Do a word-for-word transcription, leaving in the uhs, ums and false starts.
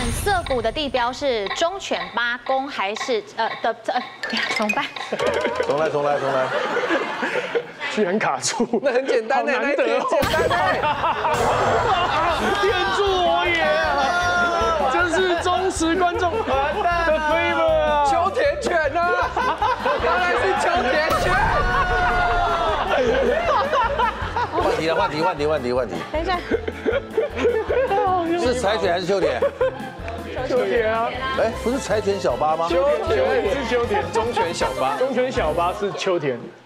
涩谷的地标是忠犬八公还是呃的呃？怎么办？ 重来，重来，重来。 居然卡住， 那很简单的， 好难得哦， 简单的。 天助我也啊！真是忠实观众的 favor 啊！ 秋田犬啊，当然是秋田犬。 换题了，换题，换题，换题，换题。 等一下， 是柴犬还是秋田？ 秋田啊！ 哎，不是柴犬小八吗？ 秋田是秋田， 忠犬小八， 忠犬小八是秋田。